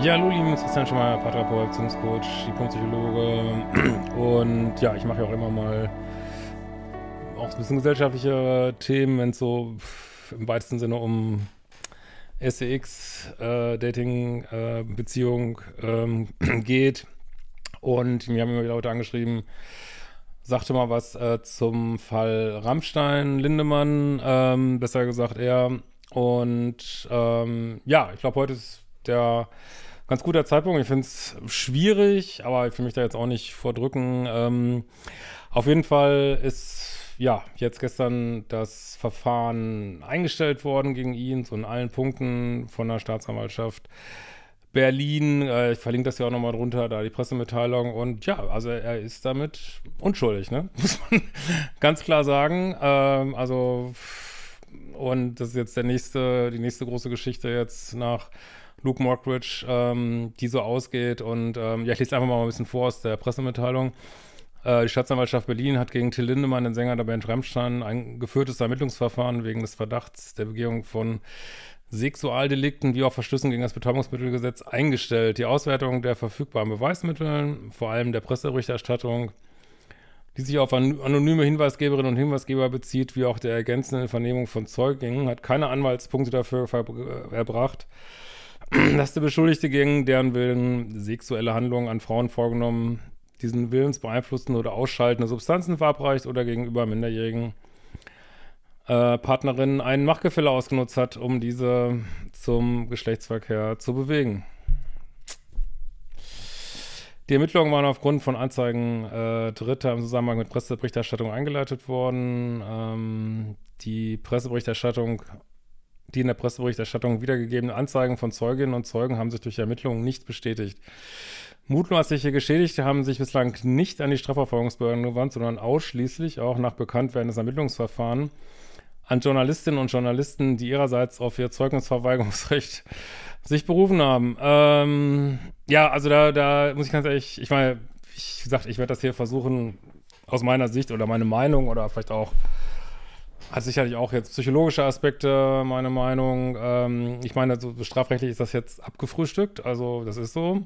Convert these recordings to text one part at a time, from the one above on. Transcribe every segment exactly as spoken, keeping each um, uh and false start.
Ja, hallo, lieben Christian Schemmer, Paartherapeut, Beziehungscoach, Diplompsychologe. Und ja, ich mache ja auch immer mal auch ein bisschen gesellschaftliche Themen, wenn es so im weitesten Sinne um S E X, äh, Dating, äh, Beziehung ähm, geht. Und mir haben immer wieder Leute angeschrieben, sagte mal was äh, zum Fall Rammstein, Lindemann, ähm, besser gesagt er. Und ähm, ja, ich glaube, heute ist der ganz guter Zeitpunkt. Ich finde es schwierig, aber ich will mich da jetzt auch nicht vordrücken. Ähm, auf jeden Fall ist ja jetzt gestern das Verfahren eingestellt worden gegen ihn, so in allen Punkten von der Staatsanwaltschaft Berlin. Äh, ich verlinke das ja auch nochmal drunter, da die Pressemitteilung. Und ja, also er ist damit unschuldig, ne? Muss man ganz klar sagen. Ähm, also, und das ist jetzt der nächste, die nächste große Geschichte jetzt nach Luke Mockridge, ähm, die so ausgeht. Und ähm, ja, ich lese einfach mal ein bisschen vor aus der Pressemitteilung. Äh, die Staatsanwaltschaft Berlin hat gegen Till Lindemann, den Sänger der Band Rammstein, ein geführtes Ermittlungsverfahren wegen des Verdachts der Begehung von Sexualdelikten wie auch Verstößen gegen das Betäubungsmittelgesetz eingestellt. Die Auswertung der verfügbaren Beweismittel, vor allem der Presseberichterstattung, die sich auf an anonyme Hinweisgeberinnen und Hinweisgeber bezieht, wie auch der ergänzenden Vernehmung von Zeugen, hat keine Anwaltspunkte dafür erbracht, dass der Beschuldigte gegen deren Willen sexuelle Handlungen an Frauen vorgenommen, diesen Willens beeinflussten oder ausschaltende Substanzen verabreicht oder gegenüber minderjährigen äh, Partnerinnen ein Machtgefälle ausgenutzt hat, um diese zum Geschlechtsverkehr zu bewegen. Die Ermittlungen waren aufgrund von Anzeigen äh, Dritter im Zusammenhang mit Presseberichterstattung eingeleitet worden. Ähm, die Presseberichterstattung Die in der Presseberichterstattung wiedergegebenen Anzeigen von Zeuginnen und Zeugen haben sich durch die Ermittlungen nicht bestätigt. Mutmaßliche Geschädigte haben sich bislang nicht an die Strafverfolgungsbehörden gewandt, sondern ausschließlich, auch nach Bekanntwerden des Ermittlungsverfahrens, an Journalistinnen und Journalisten, die ihrerseits auf ihr Zeugnisverweigerungsrecht sich berufen haben. Ähm, ja, also da, da muss ich ganz ehrlich, ich meine, ich gesagt, ich werde das hier versuchen, aus meiner Sicht oder meine Meinung oder vielleicht auch hat sicherlich auch jetzt psychologische Aspekte, meine Meinung. Ähm, ich meine, so strafrechtlich ist das jetzt abgefrühstückt, also das ist so.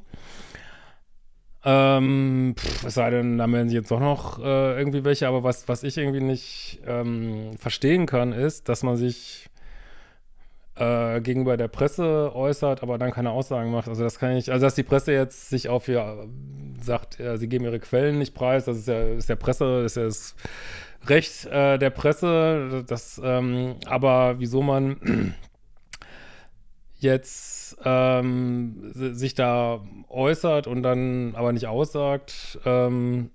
Ähm, pff, es sei denn, da melden sich jetzt doch noch äh, irgendwie welche, aber was, was ich irgendwie nicht ähm, verstehen kann, ist, dass man sich äh, gegenüber der Presse äußert, aber dann keine Aussagen macht. Also das kann ich, also dass die Presse jetzt sich auf ihr sagt, ja, sie geben ihre Quellen nicht preis, das ist ja, ist der Presse, das ist ja das Recht äh, der Presse, das, ähm, aber wieso man jetzt ähm, sich da äußert und dann aber nicht aussagt, ähm,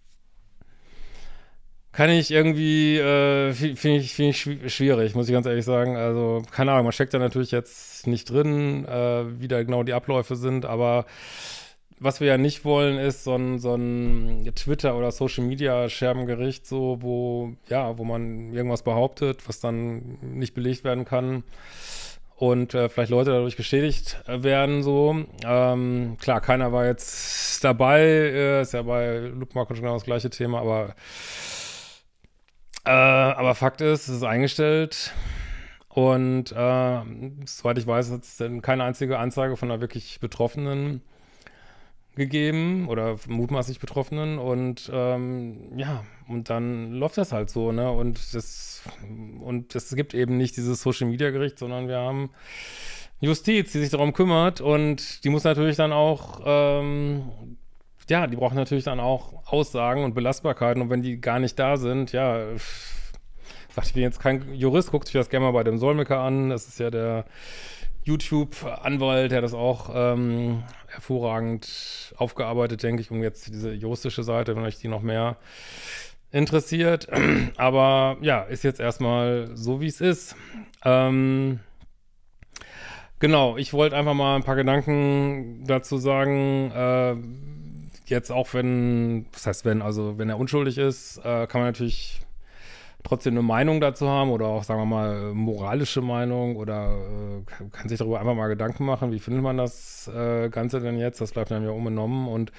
kann ich irgendwie, äh, finde ich, find ich schw- schwierig, muss ich ganz ehrlich sagen. Also, keine Ahnung, man steckt da natürlich jetzt nicht drin, äh, wie da genau die Abläufe sind, aber was wir ja nicht wollen, ist so ein, so ein Twitter- oder Social-Media-Scherbengericht, so, wo, ja, wo man irgendwas behauptet, was dann nicht belegt werden kann und äh, vielleicht Leute dadurch geschädigt werden, so. Ähm, klar, keiner war jetzt dabei, äh, ist ja bei Luke Mockridge genau das gleiche Thema, aber äh, aber Fakt ist, es ist eingestellt und äh, soweit ich weiß, hat es denn keine einzige Anzeige von einer wirklich Betroffenen gegeben oder mutmaßlich Betroffenen und ähm, ja, und dann läuft das halt so, ne? Und das und es gibt eben nicht dieses Social-Media-Gericht, sondern wir haben Justiz, die sich darum kümmert und die muss natürlich dann auch, ähm, ja, die braucht natürlich dann auch Aussagen und Belastbarkeiten und wenn die gar nicht da sind, ja, sagt, ich bin jetzt kein Jurist, guckt sich das gerne mal bei dem Solmecke an, das ist ja der YouTube-Anwalt, der das auch ähm, hervorragend aufgearbeitet, denke ich, um jetzt diese juristische Seite, wenn euch die noch mehr interessiert. Aber ja, ist jetzt erstmal so, wie es ist. Ähm, genau, ich wollte einfach mal ein paar Gedanken dazu sagen. Äh, jetzt auch wenn, was heißt wenn, also wenn er unschuldig ist, äh, kann man natürlich trotzdem eine Meinung dazu haben oder auch, sagen wir mal, moralische Meinung oder äh, kann sich darüber einfach mal Gedanken machen, wie findet man das äh, Ganze denn jetzt? Das bleibt dann ja unbenommen und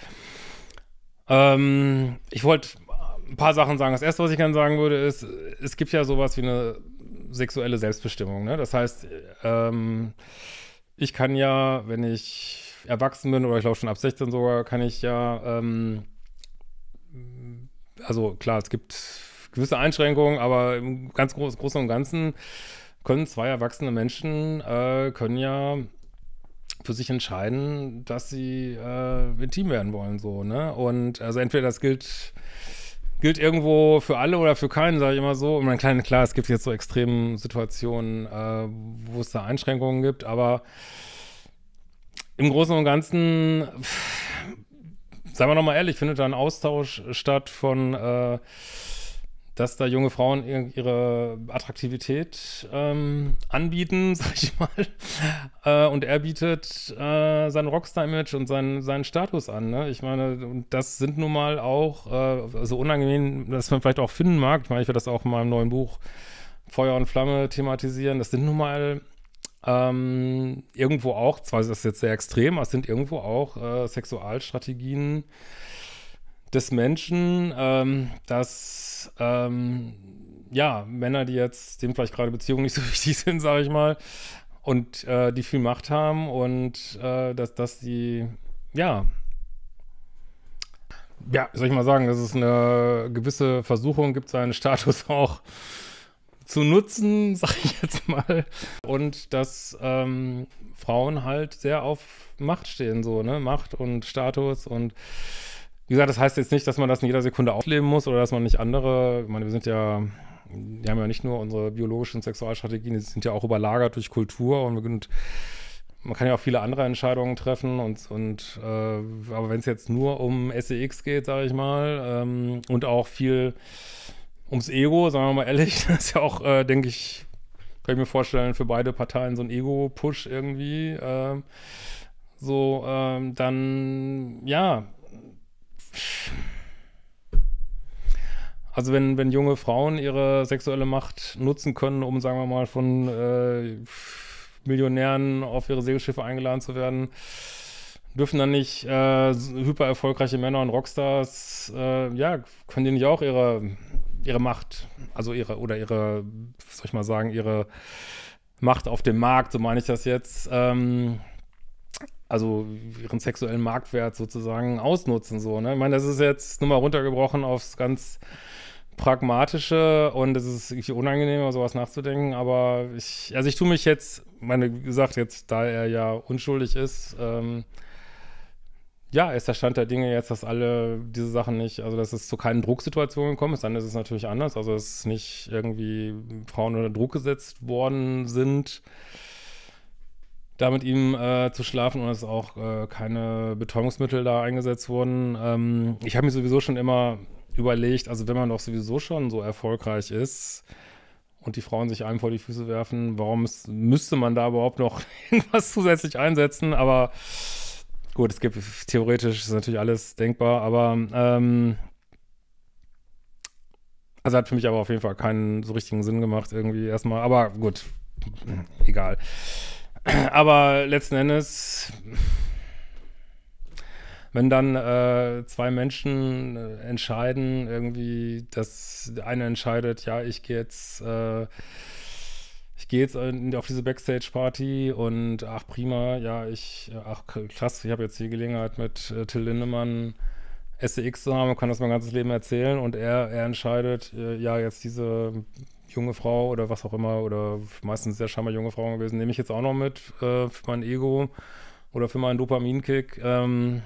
ähm, ich wollte ein paar Sachen sagen. Das erste, was ich gerne sagen würde, ist, es gibt ja sowas wie eine sexuelle Selbstbestimmung, ne? Das heißt, ähm, ich kann ja, wenn ich erwachsen bin, oder ich glaube schon ab sechzehn sogar, kann ich ja, ähm, also klar, es gibt gewisse Einschränkungen, aber im ganz Groß, Großen und Ganzen können zwei erwachsene Menschen, äh, können ja für sich entscheiden, dass sie äh, intim werden wollen, so, ne? Und also entweder das gilt, gilt irgendwo für alle oder für keinen, sage ich immer so. Und mein kleiner, klar, es gibt jetzt so extreme Situationen, äh, wo es da Einschränkungen gibt, aber im Großen und Ganzen, pff, sagen wir nochmal ehrlich, findet da ein Austausch statt von äh, dass da junge Frauen ihre Attraktivität ähm, anbieten, sag ich mal. Äh, und er bietet äh, sein Rockstar-Image und seinen, seinen Status an. Ne? Ich meine, und das sind nun mal auch, äh, so unangenehm, dass man vielleicht auch finden mag. Ich meine, ich werde das auch in meinem neuen Buch Feuer und Flamme thematisieren. Das sind nun mal ähm, irgendwo auch, zwar ist das jetzt sehr extrem, aber es sind irgendwo auch äh, Sexualstrategien des Menschen, ähm, dass ähm, ja, Männer, die jetzt, denen vielleicht gerade Beziehungen nicht so wichtig sind, sage ich mal, und äh, die viel Macht haben und äh, dass, dass die, ja, ja, soll ich mal sagen, dass es eine gewisse Versuchung gibt, seinen Status auch zu nutzen, sage ich jetzt mal, und dass ähm, Frauen halt sehr auf Macht stehen, so, ne, Macht und Status und wie gesagt, das heißt jetzt nicht, dass man das in jeder Sekunde aufleben muss oder dass man nicht andere, ich meine, wir sind ja, wir haben ja nicht nur unsere biologischen Sexualstrategien, die sind ja auch überlagert durch Kultur und, und man kann ja auch viele andere Entscheidungen treffen und, und äh, aber wenn es jetzt nur um Sex geht, sage ich mal, ähm, und auch viel ums Ego, sagen wir mal ehrlich, das ist ja auch, äh, denke ich, kann ich mir vorstellen, für beide Parteien so ein Ego-Push irgendwie, äh, so, ähm, dann, ja, also wenn, wenn junge Frauen ihre sexuelle Macht nutzen können, um, sagen wir mal, von äh, Millionären auf ihre Segelschiffe eingeladen zu werden, dürfen dann nicht äh, hyper erfolgreiche Männer und Rockstars, äh, ja, können die nicht auch ihre, ihre Macht, also ihre, oder ihre, soll ich mal sagen, ihre Macht auf dem Markt, so meine ich das jetzt, ähm, also ihren sexuellen Marktwert sozusagen ausnutzen, so, ne? Ich meine, das ist jetzt nur mal runtergebrochen aufs ganz Pragmatische und es ist irgendwie unangenehm, über sowas nachzudenken, aber ich, also ich tue mich jetzt, meine, wie gesagt, jetzt, da er ja unschuldig ist, ähm, ja, ist der Stand der Dinge jetzt, dass alle diese Sachen nicht, also dass es zu keinen Drucksituationen gekommen ist, dann ist es natürlich anders, also dass nicht irgendwie Frauen unter Druck gesetzt worden sind, da mit ihm äh, zu schlafen und dass auch äh, keine Betäubungsmittel da eingesetzt wurden. Ähm, ich habe mir sowieso schon immer überlegt, also wenn man doch sowieso schon so erfolgreich ist und die Frauen sich einem vor die Füße werfen, warum ist, müsste man da überhaupt noch irgendwas zusätzlich einsetzen? Aber gut, es gibt theoretisch ist natürlich alles denkbar, aber ähm, also hat für mich aber auf jeden Fall keinen so richtigen Sinn gemacht irgendwie erstmal, aber gut, egal. Aber letzten Endes, wenn dann äh, zwei Menschen äh, entscheiden, irgendwie, dass der eine entscheidet, ja, ich gehe jetzt, äh, ich gehe jetzt äh, auf diese Backstage-Party und ach prima, ja, ich, ach krass, ich habe jetzt die Gelegenheit mit äh, Till Lindemann Sex zu haben und kann das mein ganzes Leben erzählen und er, er entscheidet, äh, ja, jetzt diese junge Frau oder was auch immer oder meistens sehr scheinbar junge Frauen gewesen, nehme ich jetzt auch noch mit äh, für mein Ego oder für meinen Dopaminkick. Ähm,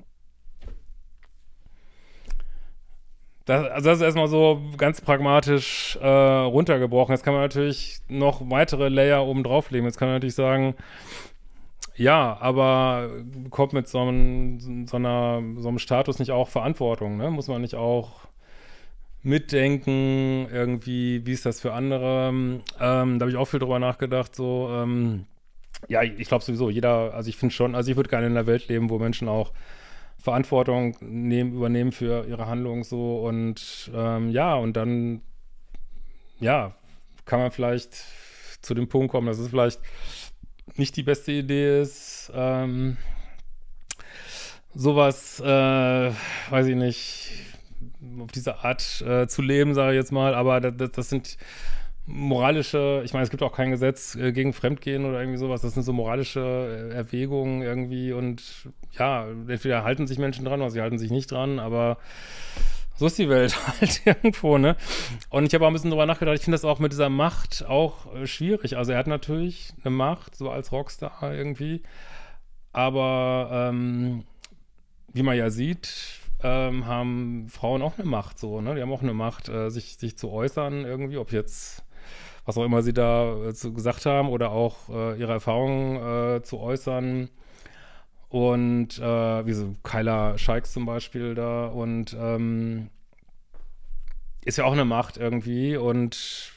das, also das ist erstmal so ganz pragmatisch äh, runtergebrochen. Jetzt kann man natürlich noch weitere Layer oben drauflegen. Jetzt kann man natürlich sagen, ja, aber kommt mit so einem, so einer, so einem Status nicht auch Verantwortung, ne? Muss man nicht auch mitdenken, irgendwie, wie ist das für andere? Ähm, da habe ich auch viel drüber nachgedacht, so, ähm, ja, ich glaube sowieso, jeder, also ich finde schon, also ich würde gerne in einer Welt leben, wo Menschen auch Verantwortung nehmen, übernehmen für ihre Handlungen so und ähm, ja, und dann, ja, kann man vielleicht zu dem Punkt kommen, dass es vielleicht nicht die beste Idee ist, ähm, sowas, äh, weiß ich nicht, auf diese Art äh, zu leben, sage ich jetzt mal, aber das, das sind moralische, ich meine, es gibt auch kein Gesetz äh, gegen Fremdgehen oder irgendwie sowas, das sind so moralische äh, Erwägungen irgendwie und ja, entweder halten sich Menschen dran oder sie halten sich nicht dran, aber so ist die Welt halt irgendwo, ne? Und ich habe auch ein bisschen drüber nachgedacht, ich finde das auch mit dieser Macht auch äh, schwierig. Also er hat natürlich eine Macht, so als Rockstar irgendwie, aber ähm, wie man ja sieht, ähm, haben Frauen auch eine Macht so, ne? Die haben auch eine Macht, äh, sich, sich zu äußern irgendwie, ob jetzt was auch immer sie da äh, zu gesagt haben oder auch äh, ihre Erfahrungen äh, zu äußern. Und äh, wie so Kyla Scheiks zum Beispiel da und ähm, ist ja auch eine Macht irgendwie und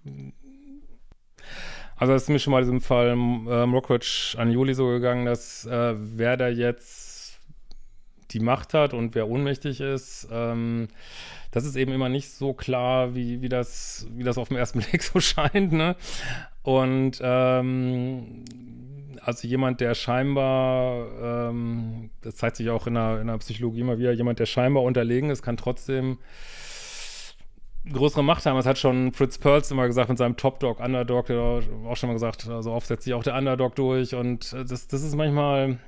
also es ist mir schon mal in diesem Fall ähm, Rockridge an Juli so gegangen, dass äh, wer da jetzt die Macht hat und wer ohnmächtig ist, ähm, das ist eben immer nicht so klar, wie, wie, das, wie das auf den ersten Blick so scheint, ne? Und ähm, also jemand, der scheinbar, ähm, das zeigt sich auch in der, in der Psychologie immer wieder, jemand, der scheinbar unterlegen ist, kann trotzdem größere Macht haben. Das hat schon Fritz Perls immer gesagt mit seinem Top Dog, Underdog, der hat auch schon mal gesagt, also oft setzt sich auch der Underdog durch und das, das ist manchmal,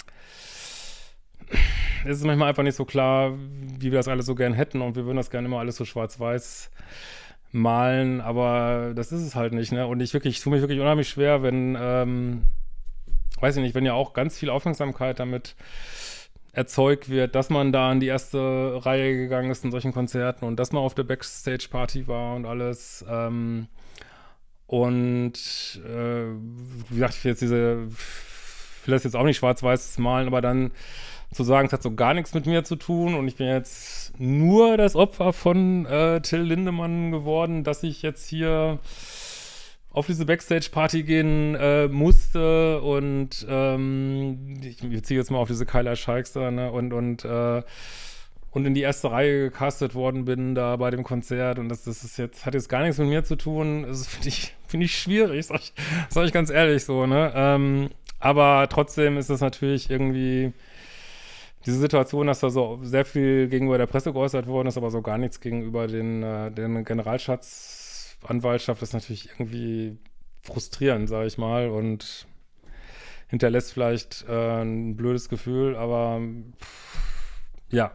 es ist manchmal einfach nicht so klar, wie wir das alle so gern hätten und wir würden das gerne immer alles so schwarz-weiß malen, aber das ist es halt nicht, ne? Und ich wirklich, ich tue mich wirklich unheimlich schwer, wenn, ähm, weiß ich nicht, wenn ja auch ganz viel Aufmerksamkeit damit erzeugt wird, dass man da in die erste Reihe gegangen ist in solchen Konzerten und dass man auf der Backstage-Party war und alles. Ähm, und äh, wie gesagt, ich will jetzt diese, ich will das jetzt auch nicht schwarz-weiß malen, aber dann zu sagen, es hat so gar nichts mit mir zu tun und ich bin jetzt nur das Opfer von äh, Till Lindemann geworden, dass ich jetzt hier auf diese Backstage-Party gehen äh, musste und ähm, ich beziehe jetzt mal auf diese Kyla Scheiks da, ne, und, und, äh, und in die erste Reihe gecastet worden bin da bei dem Konzert und das, das ist jetzt, hat jetzt gar nichts mit mir zu tun, das finde ich, finde ich schwierig, sag ich, sag ich ganz ehrlich so, ne, ähm, aber trotzdem ist es natürlich irgendwie diese Situation, dass da so sehr viel gegenüber der Presse geäußert worden ist, aber so gar nichts gegenüber den, äh, den Generalstaatsanwaltschaft ist natürlich irgendwie frustrierend, sage ich mal, und hinterlässt vielleicht äh, ein blödes Gefühl, aber pff, ja,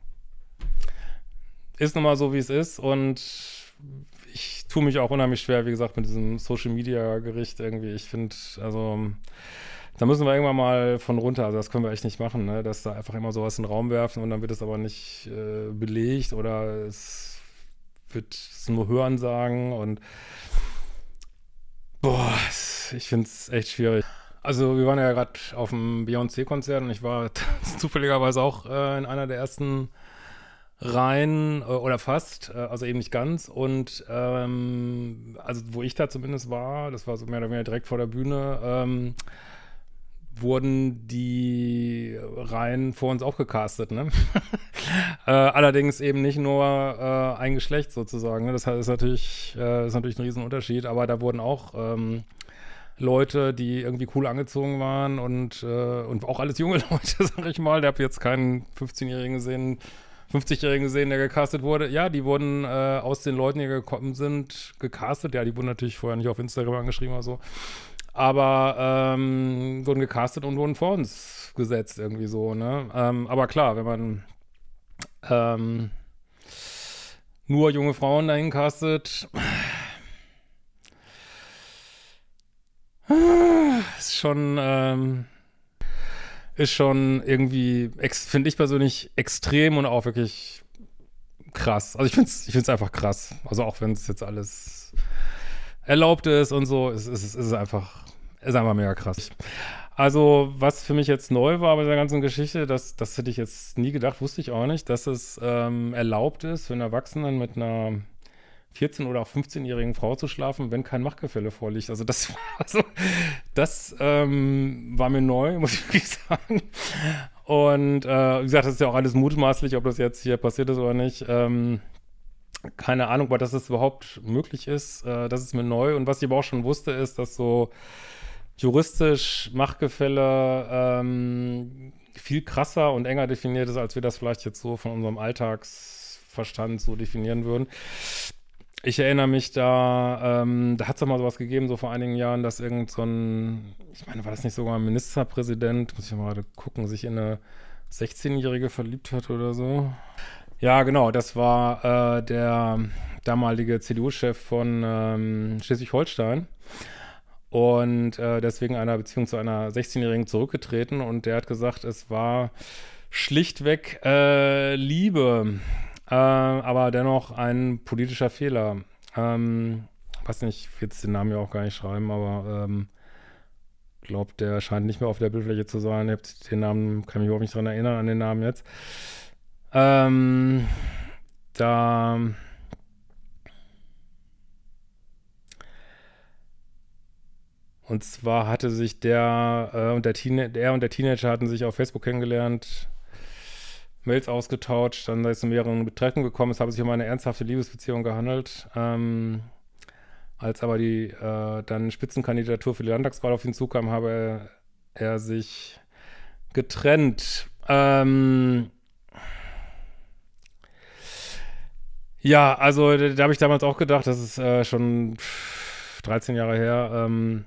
ist nun mal so, wie es ist und ich tue mich auch unheimlich schwer, wie gesagt, mit diesem Social-Media-Gericht irgendwie. Ich finde, also da müssen wir irgendwann mal von runter, also das können wir echt nicht machen, ne? Dass da einfach immer sowas in den Raum werfen und dann wird es aber nicht äh, belegt oder es wird es nur Hörensagen und boah, ich finde es echt schwierig. Also wir waren ja gerade auf dem Beyoncé-Konzert und ich war zufälligerweise auch äh, in einer der ersten Reihen äh, oder fast, äh, also eben nicht ganz und ähm, also wo ich da zumindest war, das war so mehr oder weniger direkt vor der Bühne, ähm, wurden die Reihen vor uns auch gecastet, ne? äh, allerdings eben nicht nur äh, ein Geschlecht sozusagen, ne? Das ist natürlich, äh, ist natürlich ein Riesenunterschied, aber da wurden auch ähm, Leute, die irgendwie cool angezogen waren und, äh, und auch alles junge Leute, sag ich mal. Der habe jetzt keinen fünfzehnjährigen gesehen, fünfzigjährigen gesehen, der gecastet wurde. Ja, die wurden äh, aus den Leuten, die gekommen sind, gecastet. Ja, die wurden natürlich vorher nicht auf Instagram angeschrieben oder so. Aber ähm, wurden gecastet und wurden vor uns gesetzt irgendwie so, ne? Ähm, aber klar, wenn man ähm, nur junge Frauen dahin castet, ist schon, ähm, ist schon irgendwie, finde ich persönlich, extrem und auch wirklich krass. Also ich finde es ich find's einfach krass. Also auch wenn es jetzt alles erlaubt ist und so, ist es ist, ist einfach, ist einfach mega krass. Also was für mich jetzt neu war bei der ganzen Geschichte, das, das hätte ich jetzt nie gedacht, wusste ich auch nicht, dass es ähm, erlaubt ist, für einen Erwachsenen mit einer vierzehn- oder auch fünfzehnjährigen Frau zu schlafen, wenn kein Machtgefälle vorliegt. Also das, also, das ähm, war mir neu, muss ich wirklich sagen. Und äh, wie gesagt, das ist ja auch alles mutmaßlich, ob das jetzt hier passiert ist oder nicht. Ähm, keine Ahnung, aber dass es überhaupt möglich ist, äh, das ist mir neu. Und was ich aber auch schon wusste, ist, dass so juristisch Machtgefälle ähm, viel krasser und enger definiert ist, als wir das vielleicht jetzt so von unserem Alltagsverstand so definieren würden. ich erinnere mich da, ähm, da hat es doch mal sowas gegeben, so vor einigen Jahren, dass irgend so ein, ich meine, war das nicht sogar ein Ministerpräsident, muss ich mal gerade gucken, sich in eine sechzehnjährige verliebt hat oder so. Ja, genau, das war äh, der damalige C D U-Chef von ähm, Schleswig-Holstein und äh, deswegen einer Beziehung zu einer sechzehnjährigen zurückgetreten und der hat gesagt, es war schlichtweg äh, Liebe, äh, aber dennoch ein politischer Fehler. Ähm, weiß nicht, ich will jetzt den Namen ja auch gar nicht schreiben, aber ähm, glaube, der scheint nicht mehr auf der Bildfläche zu sein. Ich hab den Namen, kann mich überhaupt nicht dran erinnern, an den Namen jetzt. Ähm, da und zwar hatte sich der, äh, und der, Teen der und der Teenager hatten sich auf Facebook kennengelernt, Mails ausgetauscht, dann ist zu mehreren Betreffen gekommen. Es habe sich um eine ernsthafte Liebesbeziehung gehandelt. Ähm, als aber die äh, dann Spitzenkandidatur für die Landtagswahl auf ihn zukam, habe er, er sich getrennt. Ähm, ja, also da, da habe ich damals auch gedacht, das ist äh, schon dreizehn Jahre her. Ähm,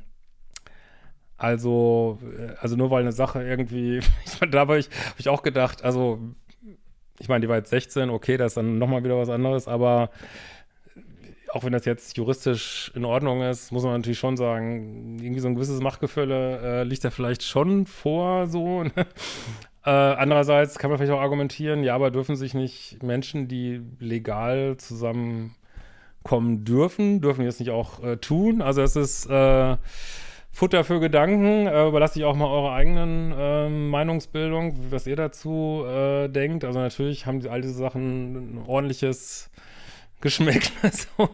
also, also nur weil eine Sache irgendwie, ich meine, da habe ich, hab ich auch gedacht, also ich meine, die war jetzt sechzehn, okay, das ist dann nochmal wieder was anderes, aber auch wenn das jetzt juristisch in Ordnung ist, muss man natürlich schon sagen, irgendwie so ein gewisses Machtgefälle äh, liegt da vielleicht schon vor, so. Ne? Äh, andererseits kann man vielleicht auch argumentieren, ja, aber dürfen sich nicht Menschen, die legal zusammenkommen dürfen, dürfen die das nicht auch äh, tun? Also es ist äh, Futter für Gedanken. Äh, überlasst ich auch mal eure eigenen äh, Meinungsbildung, was ihr dazu äh, denkt. Also natürlich haben die, all diese Sachen ein ordentliches Geschmäckle. So.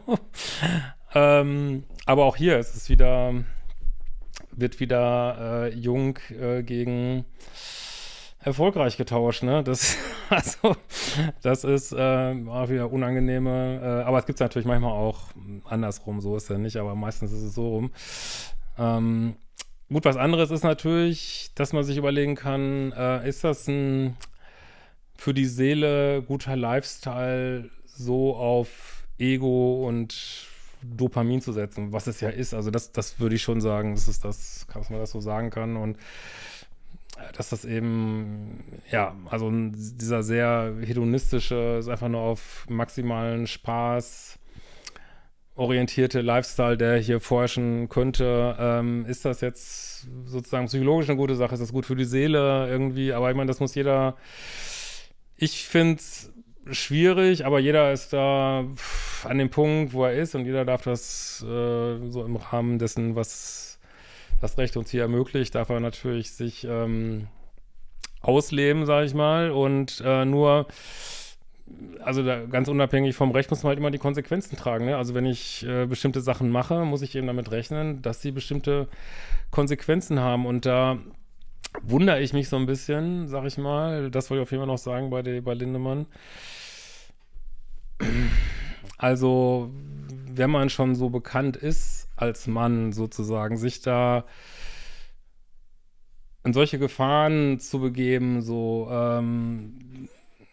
ähm, aber auch hier ist es wieder, wird wieder äh, jung äh, gegen erfolgreich getauscht, ne? Das, also, das ist äh, auch wieder unangenehme, äh, aber es gibt es natürlich manchmal auch andersrum, so ist ja nicht, aber meistens ist es so rum. Ähm, gut, was anderes ist natürlich, dass man sich überlegen kann, äh, ist das ein für die Seele guter Lifestyle, so auf Ego und Dopamin zu setzen, was es ja ist. Also das, das würde ich schon sagen, dass es das, dass man das so sagen kann und dass das eben, ja, also dieser sehr hedonistische, ist einfach nur auf maximalen Spaß orientierte Lifestyle, der hier vorherrschen könnte, ähm, ist das jetzt sozusagen psychologisch eine gute Sache, ist das gut für die Seele irgendwie, aber ich meine, das muss jeder, ich finde es schwierig, aber jeder ist da an dem Punkt, wo er ist und jeder darf das äh, so im Rahmen dessen, was das Recht uns hier ermöglicht, darf er natürlich sich ähm, ausleben, sage ich mal, und äh, nur also da, ganz unabhängig vom Recht muss man halt immer die Konsequenzen tragen. Ne? Also wenn ich äh, bestimmte Sachen mache, muss ich eben damit rechnen, dass sie bestimmte Konsequenzen haben. Und da wundere ich mich so ein bisschen, sag ich mal, das wollte ich auf jeden Fall noch sagen bei, der, bei Lindemann. Also wenn man schon so bekannt ist als Mann sozusagen, sich da in solche Gefahren zu begeben, so ähm,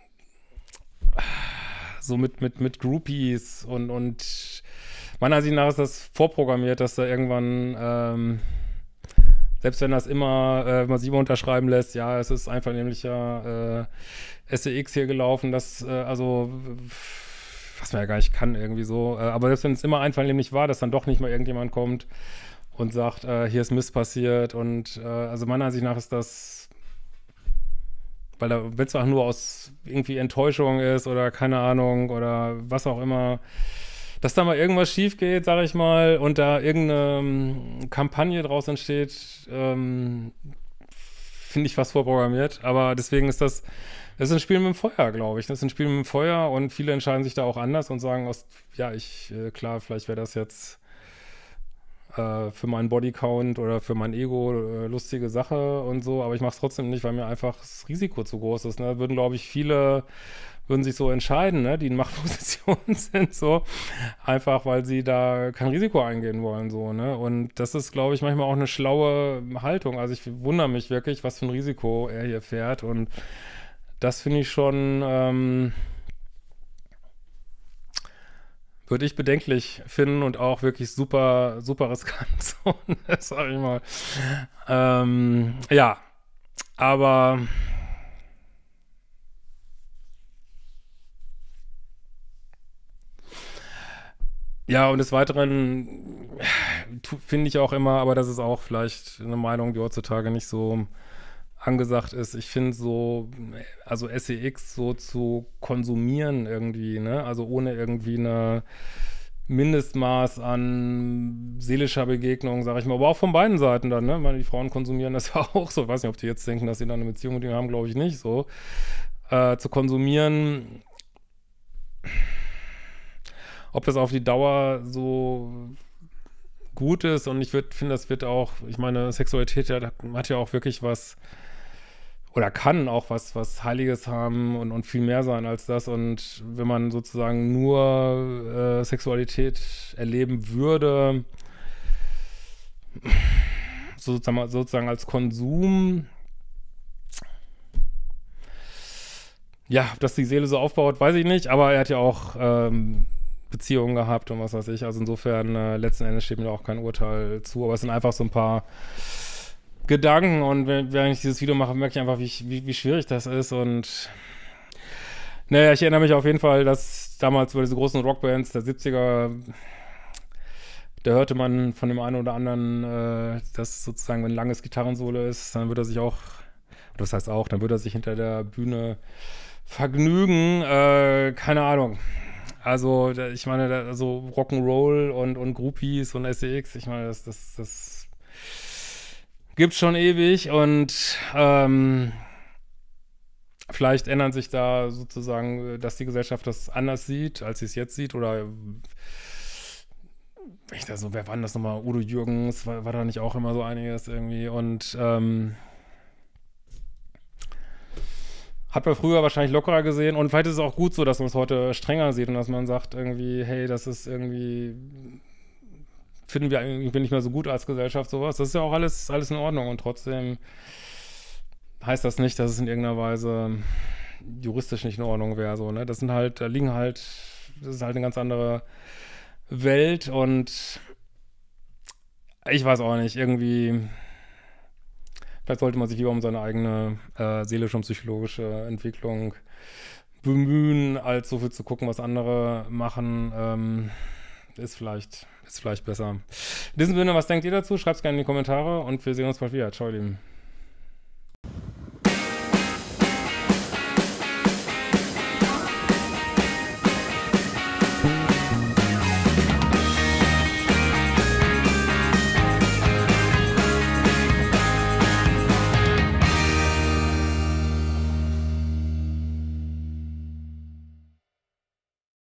so mit, mit, mit Groupies und, und meiner Ansicht nach ist das vorprogrammiert, dass da irgendwann, ähm, selbst wenn das immer, äh, man sie immer unterschreiben lässt, ja, es ist einvernehmlicher äh, S E X hier gelaufen, das, äh, also, was man ja gar nicht kann irgendwie so, äh, aber selbst wenn es immer einvernehmlich war, dass dann doch nicht mal irgendjemand kommt und sagt, äh, hier ist Mist passiert und, äh, also meiner Ansicht nach ist das, weil da, wenn es auch nur aus irgendwie Enttäuschung ist oder keine Ahnung oder was auch immer, dass da mal irgendwas schief geht, sag ich mal, und da irgendeine ähm, Kampagne draus entsteht, ähm, finde ich fast vorprogrammiert. Aber deswegen ist das, das ist ein Spiel mit dem Feuer, glaube ich. Das ist ein Spiel mit dem Feuer und viele entscheiden sich da auch anders und sagen, aus, ja, ich, äh, klar, vielleicht wäre das jetzt für meinen Bodycount oder für mein Ego äh, lustige Sache und so, aber ich mache es trotzdem nicht, weil mir einfach das Risiko zu groß ist. Ne? Würden, glaube ich, viele würden sich so entscheiden, ne? Die in Machtpositionen sind, so einfach, weil sie da kein Risiko eingehen wollen, so, ne? Und das ist, glaube ich, manchmal auch eine schlaue Haltung. Also ich wundere mich wirklich, was für ein Risiko er hier fährt und das finde ich schon ähm, würde ich bedenklich finden und auch wirklich super, super riskant, so, ne, sag ich mal. Ähm, ja, aber ja, und des Weiteren tu- finde ich auch immer, aber das ist auch vielleicht eine Meinung, die heutzutage nicht so angesagt ist. Ich finde so, also S E X so zu konsumieren irgendwie, ne? Also ohne irgendwie eine Mindestmaß an seelischer Begegnung, sage ich mal, aber auch von beiden Seiten dann, ne? Weil die Frauen konsumieren das ja auch so. Ich weiß nicht, ob die jetzt denken, dass sie dann eine Beziehung mit denen haben, glaube ich nicht so. Äh, zu konsumieren, ob das auf die Dauer so gut ist und ich finde, das wird auch, ich meine, Sexualität ja, hat ja auch wirklich was oder kann auch was, was Heiliges haben und, und viel mehr sein als das. Und wenn man sozusagen nur äh, Sexualität erleben würde, sozusagen, sozusagen als Konsum, ja, ob das die Seele so aufbaut, weiß ich nicht, aber er hat ja auch ähm, Beziehungen gehabt und was weiß ich. Also insofern, äh, letzten Endes steht mir da auch kein Urteil zu, aber es sind einfach so ein paar Gedanken und wenn, wenn ich dieses Video mache, merke ich einfach, wie, wie, wie schwierig das ist und naja, ich erinnere mich auf jeden Fall, dass damals bei diese großen Rockbands der siebziger, da hörte man von dem einen oder anderen, äh, dass sozusagen, wenn ein langes Gitarrensolo ist, dann wird er sich auch, das heißt auch, dann wird er sich hinter der Bühne vergnügen, äh, keine Ahnung. Also, da- ich meine, da, also Rock'n'Roll und, und Groupies und S E X, ich meine, das, das, das gibt's schon ewig und ähm, vielleicht ändern sich da sozusagen, dass die Gesellschaft das anders sieht, als sie es jetzt sieht oder ich da so, wer war denn das nochmal? Udo Jürgens, war, war da nicht auch immer so einiges irgendwie und ähm, hat man früher wahrscheinlich lockerer gesehen und vielleicht ist es auch gut so, dass man es heute strenger sieht und dass man sagt irgendwie, hey, das ist irgendwie, finden wir irgendwie nicht mehr so gut als Gesellschaft sowas. Das ist ja auch alles, alles in Ordnung und trotzdem heißt das nicht, dass es in irgendeiner Weise juristisch nicht in Ordnung wäre, so, ne? Das sind halt, da liegen halt, das ist halt eine ganz andere Welt und ich weiß auch nicht, irgendwie, vielleicht sollte man sich lieber um seine eigene äh, seelische und psychologische Entwicklung bemühen, als so viel zu gucken, was andere machen, ähm, ist vielleicht, ist vielleicht besser. In diesem Sinne, was denkt ihr dazu? Schreibt es gerne in die Kommentare und wir sehen uns bald wieder. Ciao, ihr Lieben.